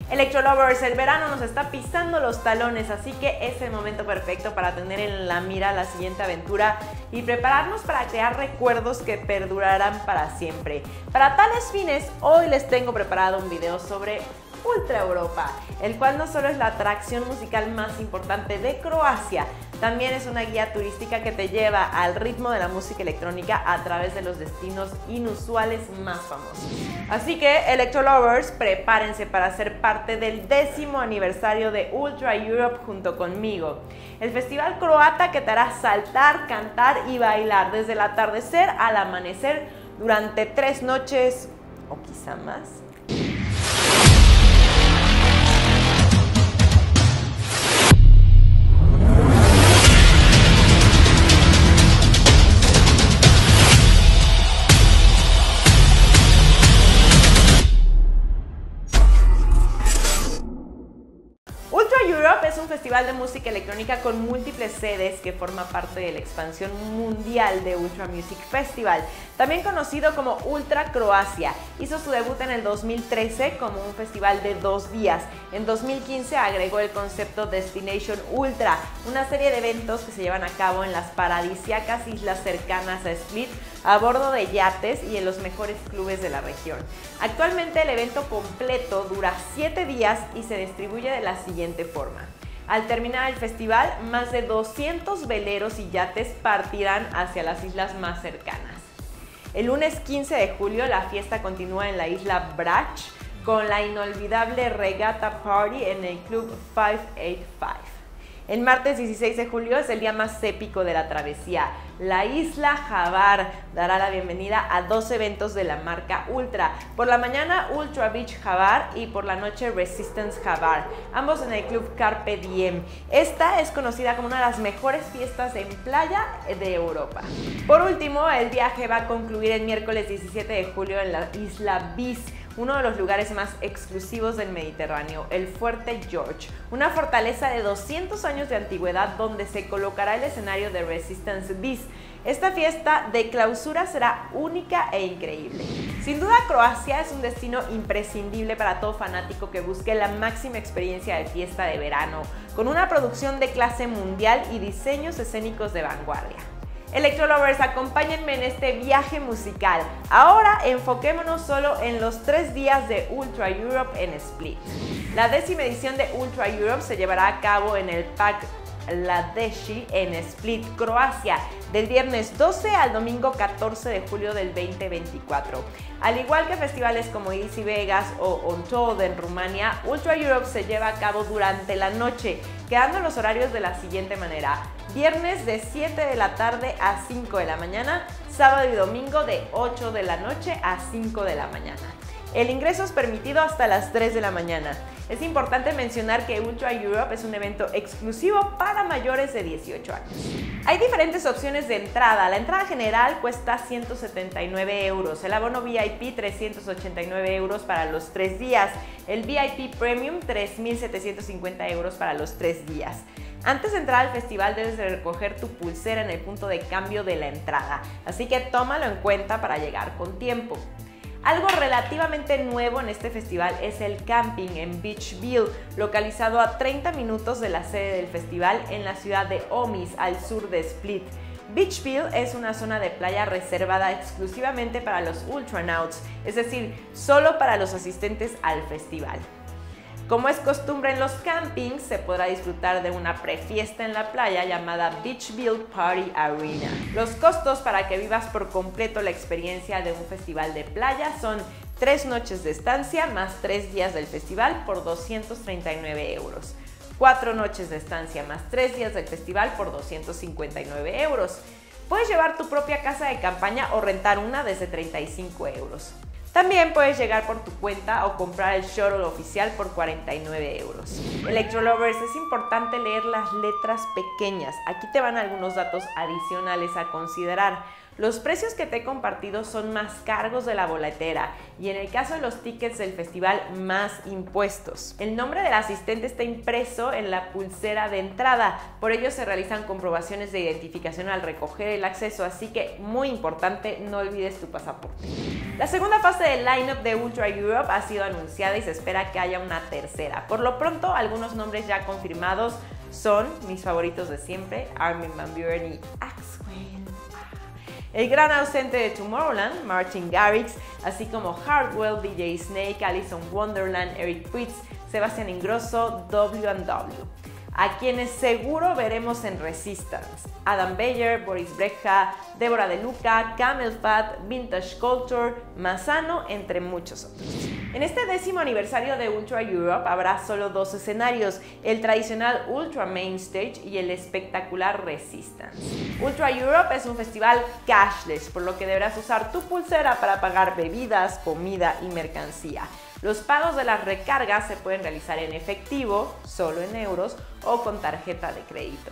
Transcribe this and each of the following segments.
Electro Lovers, el verano nos está pisando los talones, así que es el momento perfecto para tener en la mira la siguiente aventura y prepararnos para crear recuerdos que perdurarán para siempre. Para tales fines, hoy les tengo preparado un video sobre Ultra Europa, el cual no solo es la atracción musical más importante de Croacia, también es una guía turística que te lleva al ritmo de la música electrónica a través de los destinos inusuales más famosos. Así que, Electro Lovers, prepárense para ser parte del 10º aniversario de Ultra Europe junto conmigo. El festival croata que te hará saltar, cantar y bailar desde el atardecer al amanecer durante 3 noches o quizá más. Es un festival de música electrónica con múltiples sedes que forma parte de la expansión mundial de Ultra Music Festival, también conocido como Ultra Croacia. Hizo su debut en el 2013 como un festival de 2 días. En 2015 agregó el concepto Destination Ultra, una serie de eventos que se llevan a cabo en las paradisíacas islas cercanas a Split, a bordo de yates y en los mejores clubes de la región. Actualmente el evento completo dura 7 días y se distribuye de la siguiente forma. Al terminar el festival, más de 200 veleros y yates partirán hacia las islas más cercanas. El lunes 15 de julio la fiesta continúa en la isla Brač con la inolvidable Regatta Party en el Club 585. El martes 16 de julio es el día más épico de la travesía. La isla Hvar dará la bienvenida a 2 eventos de la marca Ultra. Por la mañana Ultra Beach Hvar y por la noche Resistance Hvar, ambos en el club Carpe Diem. Esta es conocida como una de las mejores fiestas en playa de Europa. Por último, el viaje va a concluir el miércoles 17 de julio en la isla Vis, uno de los lugares más exclusivos del Mediterráneo, el Fuerte George, una fortaleza de 200 años de antigüedad donde se colocará el escenario de Resistance Vis. Esta fiesta de clausura será única e increíble. Sin duda, Croacia es un destino imprescindible para todo fanático que busque la máxima experiencia de fiesta de verano, con una producción de clase mundial y diseños escénicos de vanguardia. Electro Lovers, acompáñenme en este viaje musical. Ahora enfoquémonos solo en los 3 días de Ultra Europe en Split. La 10ª edición de Ultra Europe se llevará a cabo en el Park Ladeshi en Split, Croacia, del viernes 12 al domingo 14 de julio del 2024. Al igual que festivales como Easy Vegas o Untold en Rumania, Ultra Europe se lleva a cabo durante la noche, quedando los horarios de la siguiente manera: viernes de 7 de la tarde a 5 de la mañana, sábado y domingo de 8 de la noche a 5 de la mañana. El ingreso es permitido hasta las 3 de la mañana. Es importante mencionar que Ultra Europe es un evento exclusivo para mayores de 18 años. Hay diferentes opciones de entrada. La entrada general cuesta 179 euros, el abono VIP 389 euros para los 3 días, el VIP Premium 3.750 euros para los 3 días. Antes de entrar al festival debes de recoger tu pulsera en el punto de cambio de la entrada, así que tómalo en cuenta para llegar con tiempo. Algo relativamente nuevo en este festival es el camping en Beachville, localizado a 30 minutos de la sede del festival en la ciudad de Omis, al sur de Split. Beachville es una zona de playa reservada exclusivamente para los Ultranauts, es decir, solo para los asistentes al festival. Como es costumbre en los campings, se podrá disfrutar de una prefiesta en la playa llamada Beachville Party Arena. Los costos para que vivas por completo la experiencia de un festival de playa son 3 noches de estancia más 3 días del festival por 239 euros. 4 noches de estancia más 3 días del festival por 259 euros. Puedes llevar tu propia casa de campaña o rentar una desde 35 euros. También puedes llegar por tu cuenta o comprar el shuttle oficial por 49 euros. Electro Lovers, es importante leer las letras pequeñas. Aquí te van algunos datos adicionales a considerar. Los precios que te he compartido son más cargos de la boletera y en el caso de los tickets del festival, más impuestos. El nombre del asistente está impreso en la pulsera de entrada, por ello se realizan comprobaciones de identificación al recoger el acceso, así que muy importante, no olvides tu pasaporte. La segunda fase del lineup de Ultra Europe ha sido anunciada y se espera que haya una tercera. Por lo pronto, algunos nombres ya confirmados son mis favoritos de siempre, Armin van Buuren y Axwell. El gran ausente de Tomorrowland, Martin Garrix, así como Hardwell, DJ Snake, Alice in Wonderland, Eric Prydz, Sebastián Ingrosso, W&W. A quienes seguro veremos en Resistance: Adam Beyer, Boris Brejcha, Débora De Luca, Camel Fat, Vintage Culture, Massano, entre muchos otros. En este 10º aniversario de Ultra Europe habrá solo 2 escenarios, el tradicional Ultra Main Stage y el espectacular Resistance. Ultra Europe es un festival cashless, por lo que deberás usar tu pulsera para pagar bebidas, comida y mercancía. Los pagos de las recargas se pueden realizar en efectivo, solo en euros, o con tarjeta de crédito.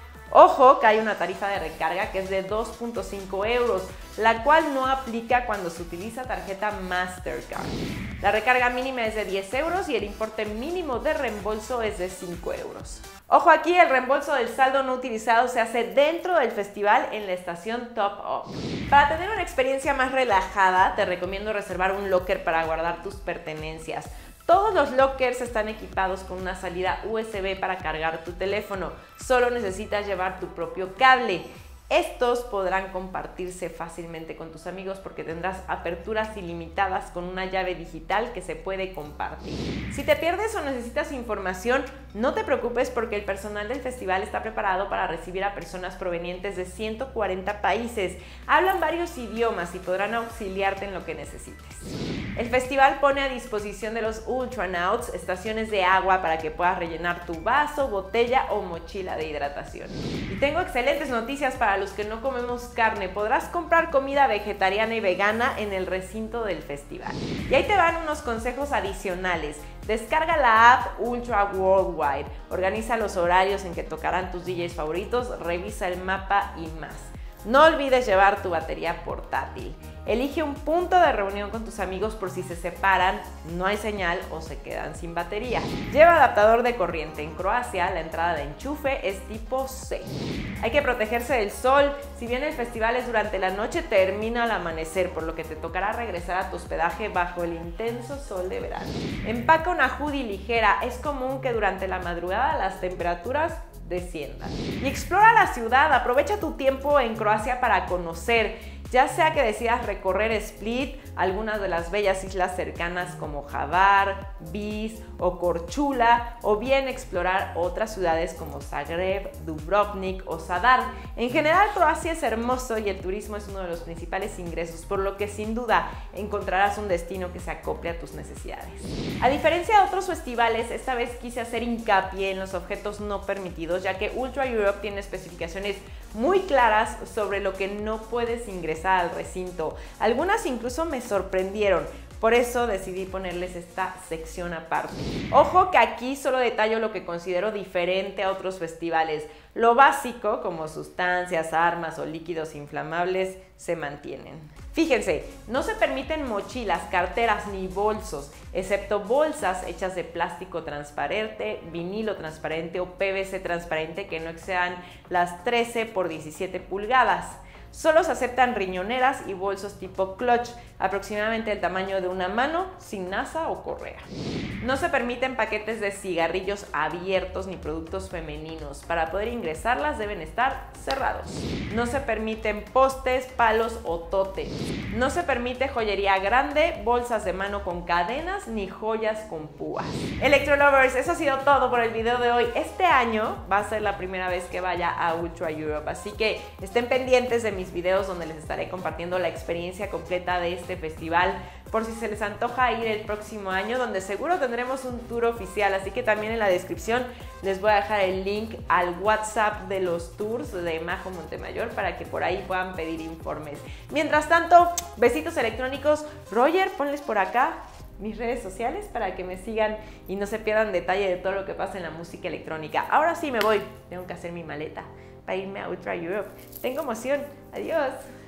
Ojo que hay una tarifa de recarga que es de 2.5 euros, la cual no aplica cuando se utiliza tarjeta Mastercard. La recarga mínima es de 10 euros y el importe mínimo de reembolso es de 5 euros. Ojo aquí, el reembolso del saldo no utilizado se hace dentro del festival en la estación Top Up. Para tener una experiencia más relajada, te recomiendo reservar un locker para guardar tus pertenencias. Todos los lockers están equipados con una salida USB para cargar tu teléfono. Solo necesitas llevar tu propio cable. Estos podrán compartirse fácilmente con tus amigos porque tendrás aperturas ilimitadas con una llave digital que se puede compartir. Si te pierdes o necesitas información, no te preocupes porque el personal del festival está preparado para recibir a personas provenientes de 140 países. Hablan varios idiomas y podrán auxiliarte en lo que necesites. El festival pone a disposición de los Ultranauts estaciones de agua para que puedas rellenar tu vaso, botella o mochila de hidratación. Y tengo excelentes noticias para los que no comemos carne. Podrás comprar comida vegetariana y vegana en el recinto del festival. Y ahí te van unos consejos adicionales. Descarga la app Ultra Worldwide, organiza los horarios en que tocarán tus DJs favoritos, revisa el mapa y más. No olvides llevar tu batería portátil. Elige un punto de reunión con tus amigos por si se separan, no hay señal o se quedan sin batería. Lleva adaptador de corriente. En Croacia la entrada de enchufe es tipo C. Hay que protegerse del sol. Si bien el festival es durante la noche, termina al amanecer, por lo que te tocará regresar a tu hospedaje bajo el intenso sol de verano. Empaca una hoodie ligera. Es común que durante la madrugada las temperaturas desciendan. Y explora la ciudad. Aprovecha tu tiempo en Croacia para conocer. Ya sea que decidas recorrer Split, algunas de las bellas islas cercanas como Hvar, Vis o Korčula, o bien explorar otras ciudades como Zagreb, Dubrovnik o Zadar. En general, Croacia es hermoso y el turismo es uno de los principales ingresos, por lo que sin duda encontrarás un destino que se acople a tus necesidades. A diferencia de otros festivales, esta vez quise hacer hincapié en los objetos no permitidos, ya que Ultra Europe tiene especificaciones muy claras sobre lo que no puedes ingresar al recinto. Algunas incluso me sorprendieron, por eso decidí ponerles esta sección aparte. Ojo que aquí solo detallo lo que considero diferente a otros festivales. Lo básico, como sustancias, armas o líquidos inflamables, se mantienen. Fíjense, no se permiten mochilas, carteras ni bolsos, excepto bolsas hechas de plástico transparente, vinilo transparente o PVC transparente que no excedan las 13 por 17 pulgadas. Solo se aceptan riñoneras y bolsos tipo clutch, aproximadamente el tamaño de una mano, sin asa o correa. No se permiten paquetes de cigarrillos abiertos ni productos femeninos. Para poder ingresarlas deben estar cerrados. No se permiten postes, palos o tótems. No se permite joyería grande, bolsas de mano con cadenas ni joyas con púas. Electrolovers, eso ha sido todo por el video de hoy. Este año va a ser la primera vez que vaya a Ultra Europe, así que estén pendientes de mis videos donde les estaré compartiendo la experiencia completa de este festival, por si se les antoja ir el próximo año, donde seguro tendremos un tour oficial, así que también en la descripción les voy a dejar el link al WhatsApp de los tours de Majo Montemayor para que por ahí puedan pedir informes. Mientras tanto, besitos electrónicos. Roger, ponles por acá mis redes sociales para que me sigan y no se pierdan detalle de todo lo que pasa en la música electrónica. Ahora sí me voy, tengo que hacer mi maleta para irme a Ultra Europe. Tengo emoción. Adiós.